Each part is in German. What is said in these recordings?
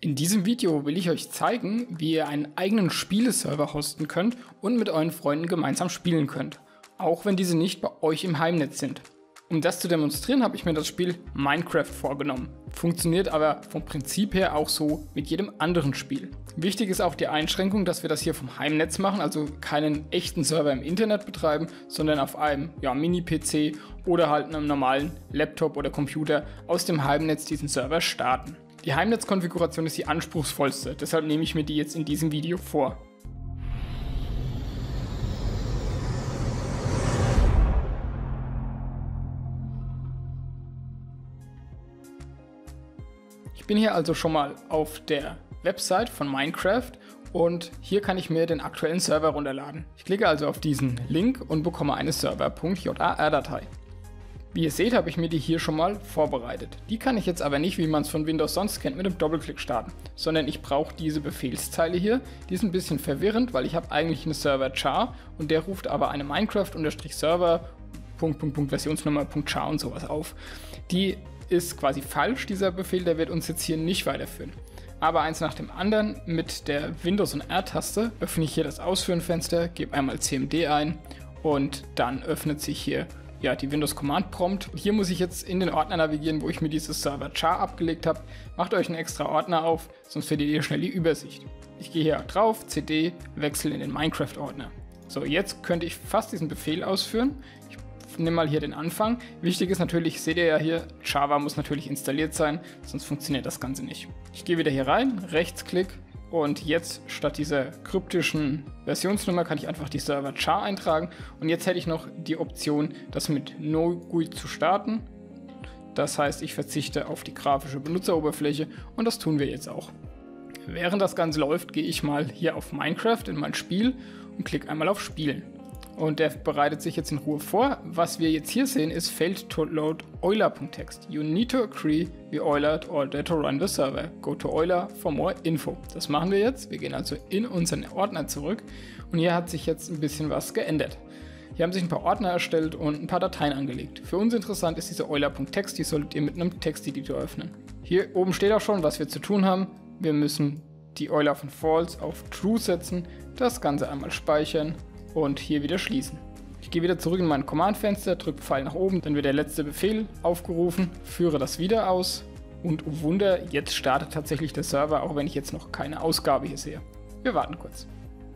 In diesem Video will ich euch zeigen, wie ihr einen eigenen Spieleserver hosten könnt und mit euren Freunden gemeinsam spielen könnt, auch wenn diese nicht bei euch im Heimnetz sind. Um das zu demonstrieren, habe ich mir das Spiel Minecraft vorgenommen. Funktioniert aber vom Prinzip her auch so mit jedem anderen Spiel. Wichtig ist auch die Einschränkung, dass wir das hier vom Heimnetz machen, also keinen echten Server im Internet betreiben, sondern auf einem Mini-PC oder halt einem normalen Laptop oder Computer aus dem Heimnetz diesen Server starten. Die Heimnetzkonfiguration ist die anspruchsvollste, deshalb nehme ich mir die jetzt in diesem Video vor. Ich bin hier also schon mal auf der Website von Minecraft und hier kann ich mir den aktuellen Server runterladen. Ich klicke also auf diesen Link und bekomme eine server.jar-Datei. Wie ihr seht, habe ich mir die hier schon mal vorbereitet. Die kann ich jetzt aber nicht, wie man es von Windows sonst kennt, mit einem Doppelklick starten, sondern ich brauche diese Befehlszeile hier. Die ist ein bisschen verwirrend, weil ich habe eigentlich eine Server-Char und der ruft aber eine Minecraft-Server Versionsnummer .char und sowas auf. Die ist quasi falsch, dieser Befehl, der wird uns jetzt hier nicht weiterführen. Aber eins nach dem anderen mit der Windows- und R-Taste öffne ich hier das Ausführen-Fenster, gebe einmal cmd ein und dann öffnet sich hier die Windows Command Prompt. Hier muss ich jetzt in den Ordner navigieren, wo ich mir dieses Server Char abgelegt habe. Macht euch einen extra Ordner auf, sonst verliert ihr schnell die Übersicht. Ich gehe hier drauf, CD, wechsle in den Minecraft-Ordner. So, jetzt könnte ich fast diesen Befehl ausführen. Ich nehme mal hier den Anfang. Wichtig ist natürlich, seht ihr ja hier, Java muss natürlich installiert sein, sonst funktioniert das Ganze nicht. Ich gehe wieder hier rein, Rechtsklick und jetzt statt dieser kryptischen Versionsnummer kann ich einfach die Server Char eintragen und jetzt hätte ich noch die Option, das mit No GUI zu starten. Das heißt, ich verzichte auf die grafische Benutzeroberfläche und das tun wir jetzt auch. Während das Ganze läuft, gehe ich mal hier auf Minecraft in mein Spiel und klicke einmal auf Spielen. Und der bereitet sich jetzt in Ruhe vor. Was wir jetzt hier sehen ist failed to load Euler.txt. You need to agree with Euler in order to run the server. Go to Euler for more info. Das machen wir jetzt. Wir gehen also in unseren Ordner zurück und hier hat sich jetzt ein bisschen was geändert. Hier haben sich ein paar Ordner erstellt und ein paar Dateien angelegt. Für uns interessant ist diese Euler.txt, die solltet ihr mit einem Texteditor öffnen. Hier oben steht auch schon, was wir zu tun haben. Wir müssen die Euler von false auf true setzen, das Ganze einmal speichern und hier wieder schließen. Ich gehe wieder zurück in mein Command-Fenster, drücke Pfeil nach oben, dann wird der letzte Befehl aufgerufen, führe das wieder aus und oh Wunder, jetzt startet tatsächlich der Server, auch wenn ich jetzt noch keine Ausgabe hier sehe. Wir warten kurz.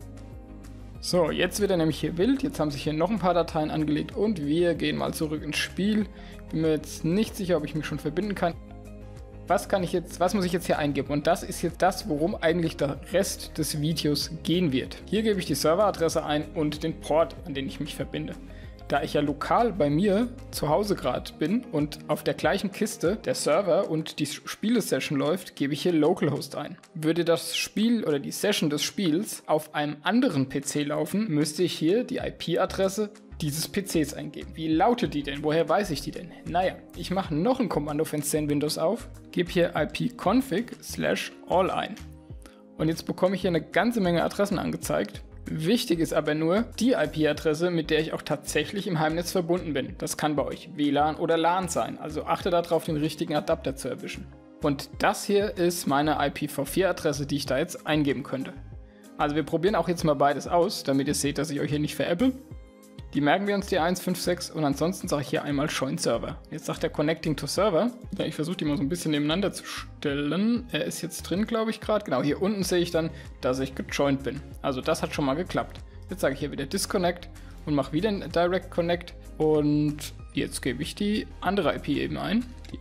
So, jetzt wird er nämlich hier wild, jetzt haben sich hier noch ein paar Dateien angelegt und wir gehen mal zurück ins Spiel. Bin mir jetzt nicht sicher, ob ich mich schon verbinden kann. Was muss ich jetzt hier eingeben? Und das ist jetzt das, worum eigentlich der Rest des Videos gehen wird. Hier gebe ich die Serveradresse ein und den Port, an den ich mich verbinde. Da ich ja lokal bei mir zu Hause gerade bin und auf der gleichen Kiste der Server und die Spiele-Session läuft, gebe ich hier Localhost ein. Würde das Spiel oder die Session des Spiels auf einem anderen PC laufen, müsste ich hier die IP-Adresse dieses PCs eingeben. Wie lautet die denn? Woher weiß ich die denn? Naja, ich mache noch ein Kommandofenster in Windows auf, gebe hier ipconfig/all ein. Und jetzt bekomme ich hier eine ganze Menge Adressen angezeigt. Wichtig ist aber nur die IP-Adresse, mit der ich auch tatsächlich im Heimnetz verbunden bin. Das kann bei euch WLAN oder LAN sein, also achte darauf, den richtigen Adapter zu erwischen. Und das hier ist meine IPv4-Adresse, die ich da jetzt eingeben könnte. Also wir probieren auch jetzt mal beides aus, damit ihr seht, dass ich euch hier nicht veräpple. Die merken wir uns, die 156, und ansonsten sage ich hier einmal Join Server. Jetzt sagt er Connecting to Server. Ich versuche die mal so ein bisschen nebeneinander zu stellen. Er ist jetzt drin, glaube ich, gerade. Genau, hier unten sehe ich dann, dass ich gejoint bin. Also das hat schon mal geklappt. Jetzt sage ich hier wieder Disconnect und mache wieder ein Direct Connect. Und jetzt gebe ich die andere IP eben ein. Die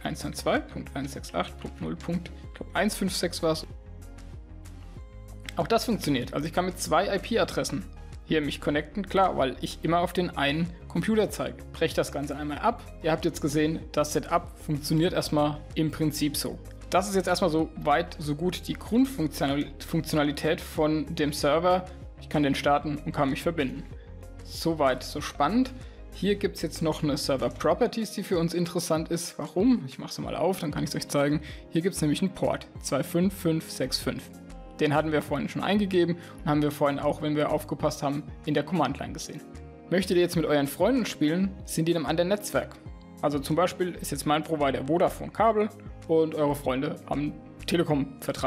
192.168.0.156 war es. Auch das funktioniert. Also ich kann mit 2 IP-Adressen hier mich connecten, klar, weil ich immer auf den einen Computer zeige. Breche das Ganze einmal ab. Ihr habt jetzt gesehen, das Setup funktioniert erstmal im Prinzip so. Das ist jetzt erstmal so weit, so gut die Grundfunktionalität von dem Server. Ich kann den starten und kann mich verbinden. Soweit, so spannend. Hier gibt es jetzt noch eine Server Properties, die für uns interessant ist. Warum? Ich mache sie mal auf, dann kann ich es euch zeigen. Hier gibt es nämlich einen Port 25565. Den hatten wir vorhin schon eingegeben und haben wir vorhin auch, wenn wir aufgepasst haben, in der Command-Line gesehen. Möchtet ihr jetzt mit euren Freunden spielen, sind die in einem anderen Netzwerk. Also zum Beispiel ist jetzt mein Provider Vodafone Kabel und eure Freunde haben einen Telekom-Vertrag.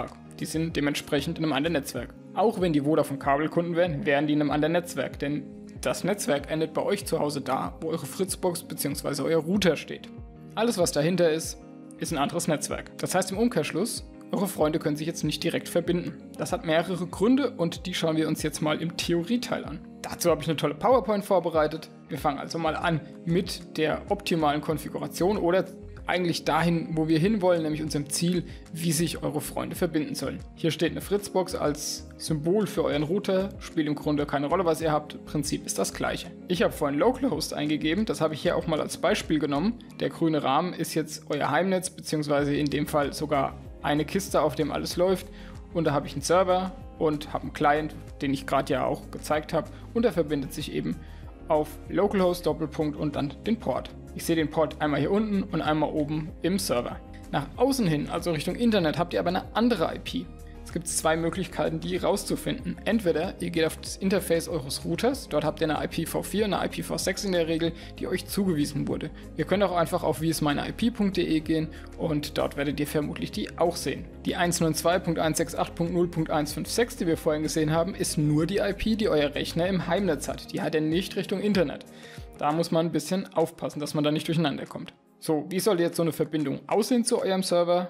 Die sind dementsprechend in einem anderen Netzwerk. Auch wenn die Vodafone Kabelkunden wären, wären die in einem anderen Netzwerk, denn das Netzwerk endet bei euch zu Hause da, wo eure Fritzbox bzw. euer Router steht. Alles, was dahinter ist ein anderes Netzwerk. Das heißt im Umkehrschluss, eure Freunde können sich jetzt nicht direkt verbinden. Das hat mehrere Gründe und die schauen wir uns jetzt mal im Theorieteil an. Dazu habe ich eine tolle PowerPoint vorbereitet. Wir fangen also mal an mit der optimalen Konfiguration oder eigentlich dahin, wo wir hinwollen, nämlich unserem Ziel, wie sich eure Freunde verbinden sollen. Hier steht eine Fritzbox als Symbol für euren Router, spielt im Grunde keine Rolle, was ihr habt, Prinzip ist das gleiche. Ich habe vorhin Localhost eingegeben, das habe ich hier auch mal als Beispiel genommen. Der grüne Rahmen ist jetzt euer Heimnetz, beziehungsweise in dem Fall sogar eine Kiste, auf dem alles läuft, und da habe ich einen Server und habe einen Client, den ich gerade ja auch gezeigt habe, und der verbindet sich eben auf Localhost Doppelpunkt und dann den Port. Ich sehe den Port einmal hier unten und einmal oben im Server. Nach außen hin, also Richtung Internet, habt ihr aber eine andere IP. Es gibt zwei Möglichkeiten, die rauszufinden. Entweder ihr geht auf das Interface eures Routers, dort habt ihr eine IPv4 und eine IPv6 in der Regel, die euch zugewiesen wurde. Ihr könnt auch einfach auf wieismeineip.de gehen und dort werdet ihr vermutlich die auch sehen. Die 192.168.0.156, die wir vorhin gesehen haben, ist nur die IP, die euer Rechner im Heimnetz hat. Die hat er nicht Richtung Internet. Da muss man ein bisschen aufpassen, dass man da nicht durcheinander kommt. So, wie soll jetzt so eine Verbindung aussehen zu eurem Server?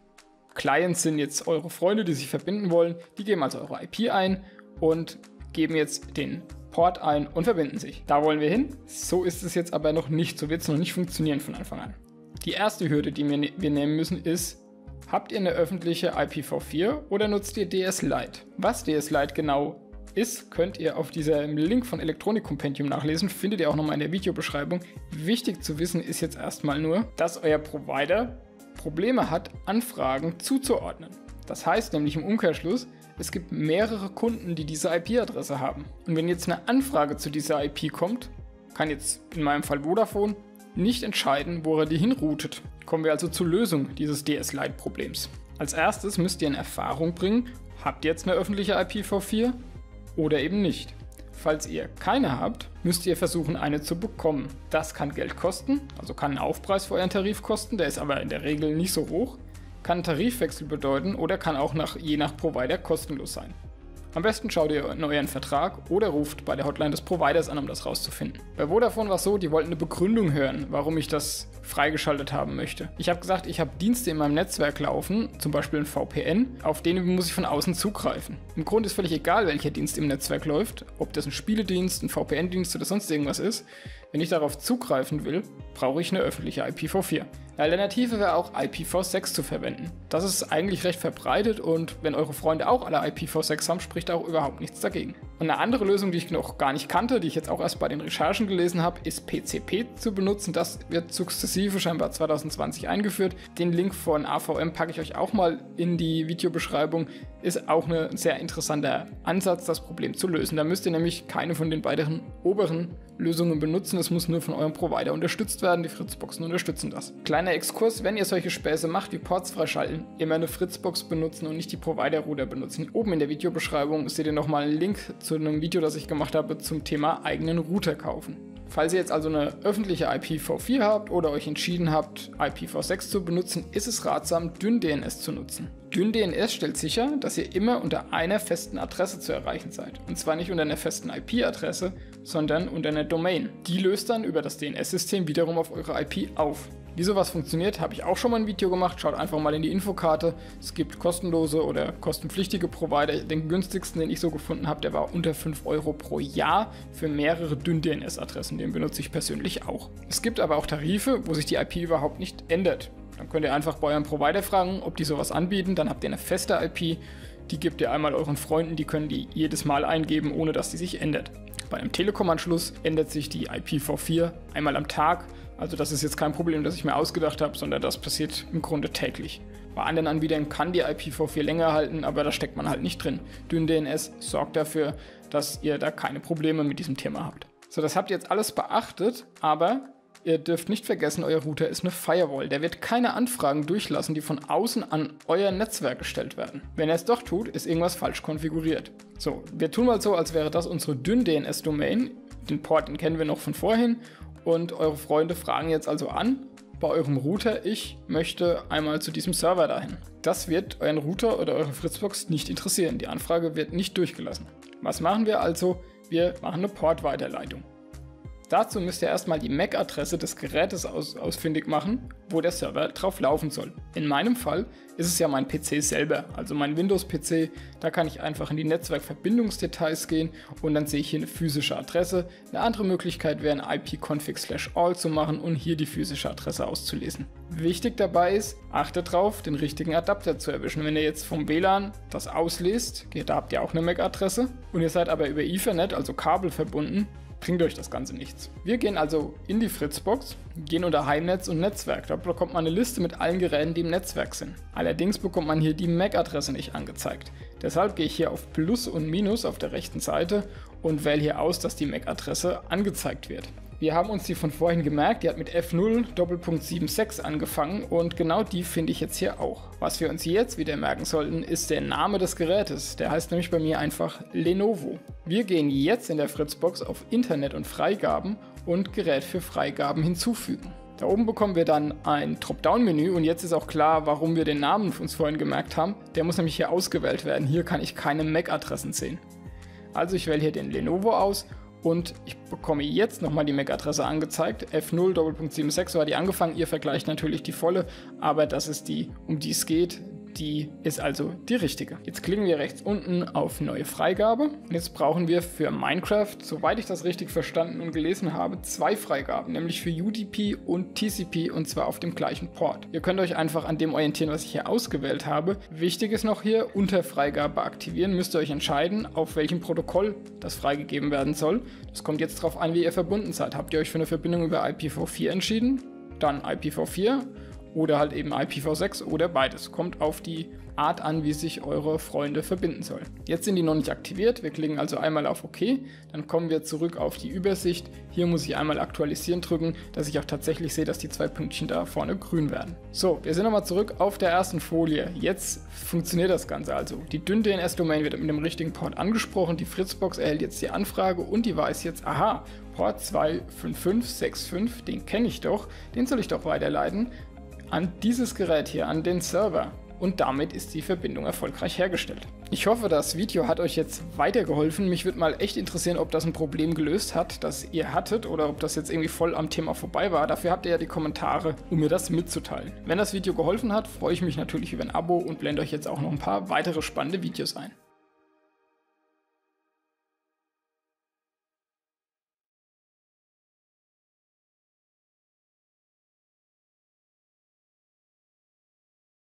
Clients sind jetzt eure Freunde, die sich verbinden wollen. Die geben also eure IP ein und geben jetzt den Port ein und verbinden sich. Da wollen wir hin. So ist es jetzt aber noch nicht. So wird es noch nicht funktionieren von Anfang an. Die erste Hürde, die wir nehmen müssen, ist, habt ihr eine öffentliche IPv4 oder nutzt ihr DS Lite? Was DS Lite genau ist, könnt ihr auf diesem Link von Electronic Compendium nachlesen. Findet ihr auch nochmal in der Videobeschreibung. Wichtig zu wissen ist jetzt erstmal nur, dass euer Provider Probleme hat, Anfragen zuzuordnen. Das heißt nämlich im Umkehrschluss, es gibt mehrere Kunden, die diese IP-Adresse haben. Und wenn jetzt eine Anfrage zu dieser IP kommt, kann jetzt in meinem Fall Vodafone nicht entscheiden, wo er die hinroutet. Kommen wir also zur Lösung dieses DS-Lite-Problems. Als erstes müsst ihr in Erfahrung bringen, habt ihr jetzt eine öffentliche IPv4 oder eben nicht. Falls ihr keine habt, müsst ihr versuchen, eine zu bekommen. Das kann Geld kosten, also kann einen Aufpreis für euren Tarif kosten, der ist aber in der Regel nicht so hoch, kann einen Tarifwechsel bedeuten oder kann auch je nach Provider kostenlos sein. Am besten schaut ihr in euren Vertrag oder ruft bei der Hotline des Providers an, um das rauszufinden. Bei Vodafone war es so, die wollten eine Begründung hören, warum ich das freigeschaltet haben möchte. Ich habe gesagt, ich habe Dienste in meinem Netzwerk laufen, zum Beispiel ein VPN, auf denen muss ich von außen zugreifen. Im Grunde ist völlig egal, welcher Dienst im Netzwerk läuft, ob das ein Spieledienst, ein VPN-Dienst oder sonst irgendwas ist. Wenn ich darauf zugreifen will, brauche ich eine öffentliche IPv4. Eine Alternative wäre auch IPv6 zu verwenden. Das ist eigentlich recht verbreitet und wenn eure Freunde auch alle IPv6 haben, spricht auch überhaupt nichts dagegen. Und eine andere Lösung, die ich noch gar nicht kannte, die ich jetzt auch erst bei den Recherchen gelesen habe, ist PCP zu benutzen. Das wird sukzessive scheinbar 2020 eingeführt. Den Link von AVM packe ich euch auch mal in die Videobeschreibung. Ist auch ein sehr interessanter Ansatz, das Problem zu lösen. Da müsst ihr nämlich keine von den beiden oberen Lösungen benutzen. Es muss nur von eurem Provider unterstützt werden. Die Fritzboxen unterstützen das. Kleiner Exkurs, wenn ihr solche Späße macht wie Ports freischalten, immer eine Fritzbox benutzen und nicht die Provider-Router benutzen. Oben in der Videobeschreibung seht ihr nochmal einen Link zu einem Video, das ich gemacht habe zum Thema eigenen Router kaufen. Falls ihr jetzt also eine öffentliche IPv4 habt oder euch entschieden habt, IPv6 zu benutzen, ist es ratsam, DynDNS zu nutzen. DynDNS stellt sicher, dass ihr immer unter einer festen Adresse zu erreichen seid. Und zwar nicht unter einer festen IP-Adresse, sondern unter einer Domain. Die löst dann über das DNS-System wiederum auf eure IP auf. Wie sowas funktioniert, habe ich auch schon mal ein Video gemacht. Schaut einfach mal in die Infokarte. Es gibt kostenlose oder kostenpflichtige Provider. Den günstigsten, den ich so gefunden habe, der war unter 5 Euro pro Jahr für mehrere DynDNS-Adressen. Den benutze ich persönlich auch. Es gibt aber auch Tarife, wo sich die IP überhaupt nicht ändert. Dann könnt ihr einfach bei eurem Provider fragen, ob die sowas anbieten. Dann habt ihr eine feste IP. Die gebt ihr einmal euren Freunden. Die können die jedes Mal eingeben, ohne dass die sich ändert. Bei einem Telekom-Anschluss ändert sich die IPv4 einmal am Tag. Also das ist jetzt kein Problem, das ich mir ausgedacht habe, sondern das passiert im Grunde täglich. Bei anderen Anbietern kann die IPv4 länger halten, aber da steckt man halt nicht drin. DynDNS sorgt dafür, dass ihr da keine Probleme mit diesem Thema habt. So, das habt ihr jetzt alles beachtet, aber ihr dürft nicht vergessen, euer Router ist eine Firewall. Der wird keine Anfragen durchlassen, die von außen an euer Netzwerk gestellt werden. Wenn er es doch tut, ist irgendwas falsch konfiguriert. So, wir tun mal so, als wäre das unsere DynDNS-Domain. Den Port, den kennen wir noch von vorhin. Und eure Freunde fragen jetzt also an bei eurem Router, ich möchte einmal zu diesem Server dahin. Das wird euren Router oder eure Fritzbox nicht interessieren. Die Anfrage wird nicht durchgelassen. Was machen wir also? Wir machen eine Portweiterleitung. Dazu müsst ihr erstmal die MAC-Adresse des Gerätes ausfindig machen, wo der Server drauf laufen soll. In meinem Fall ist es ja mein PC selber, also mein Windows-PC. Da kann ich einfach in die Netzwerkverbindungsdetails gehen und dann sehe ich hier eine physische Adresse. Eine andere Möglichkeit wäre ein ipconfig/all zu machen und hier die physische Adresse auszulesen. Wichtig dabei ist, achtet darauf, den richtigen Adapter zu erwischen. Wenn ihr jetzt vom WLAN das auslest, da habt ihr auch eine MAC-Adresse und ihr seid aber über Ethernet, also Kabel verbunden, bringt euch das Ganze nichts. Wir gehen also in die Fritzbox, gehen unter Heimnetz und Netzwerk. Da bekommt man eine Liste mit allen Geräten, die im Netzwerk sind. Allerdings bekommt man hier die MAC-Adresse nicht angezeigt. Deshalb gehe ich hier auf Plus und Minus auf der rechten Seite und wähle hier aus, dass die MAC-Adresse angezeigt wird. Wir haben uns die von vorhin gemerkt, die hat mit F0.76 angefangen und genau die finde ich jetzt hier auch. Was wir uns jetzt wieder merken sollten, ist der Name des Gerätes. Der heißt nämlich bei mir einfach Lenovo. Wir gehen jetzt in der Fritzbox auf Internet und Freigaben und Gerät für Freigaben hinzufügen. Da oben bekommen wir dann ein Dropdown-Menü und jetzt ist auch klar, warum wir den Namen uns vorhin gemerkt haben. Der muss nämlich hier ausgewählt werden. Hier kann ich keine MAC-Adressen sehen. Also ich wähle hier den Lenovo aus. Und ich bekomme jetzt nochmal die MAC-Adresse angezeigt. F0.76, so hat die angefangen. Ihr vergleicht natürlich die volle, aber das ist die, um die es geht. Die ist also die richtige. Jetzt klicken wir rechts unten auf Neue Freigabe. Und jetzt brauchen wir für Minecraft, soweit ich das richtig verstanden und gelesen habe, 2 Freigaben, nämlich für UDP und TCP und zwar auf dem gleichen Port. Ihr könnt euch einfach an dem orientieren, was ich hier ausgewählt habe. Wichtig ist noch hier, unter Freigabe aktivieren, müsst ihr euch entscheiden, auf welchem Protokoll das freigegeben werden soll. Das kommt jetzt darauf an, wie ihr verbunden seid. Habt ihr euch für eine Verbindung über IPv4 entschieden? Dann IPv4. Oder halt eben IPv6 oder beides. Kommt auf die Art an, wie sich eure Freunde verbinden sollen. Jetzt sind die noch nicht aktiviert. Wir klicken also einmal auf OK. Dann kommen wir zurück auf die Übersicht. Hier muss ich einmal aktualisieren drücken, dass ich auch tatsächlich sehe, dass die 2 Pünktchen da vorne grün werden. So, wir sind nochmal zurück auf der ersten Folie. Jetzt funktioniert das Ganze also. Die DynDNS-Domain wird mit dem richtigen Port angesprochen. Die Fritzbox erhält jetzt die Anfrage und die weiß jetzt, aha, Port 25565, den kenne ich doch. Den soll ich doch weiterleiten an dieses Gerät hier, an den Server. Und damit ist die Verbindung erfolgreich hergestellt. Ich hoffe, das Video hat euch jetzt weitergeholfen. Mich würde mal echt interessieren, ob das ein Problem gelöst hat, das ihr hattet oder ob das jetzt irgendwie voll am Thema vorbei war. Dafür habt ihr ja die Kommentare, um mir das mitzuteilen. Wenn das Video geholfen hat, freue ich mich natürlich über ein Abo und blende euch jetzt auch noch ein paar weitere spannende Videos ein.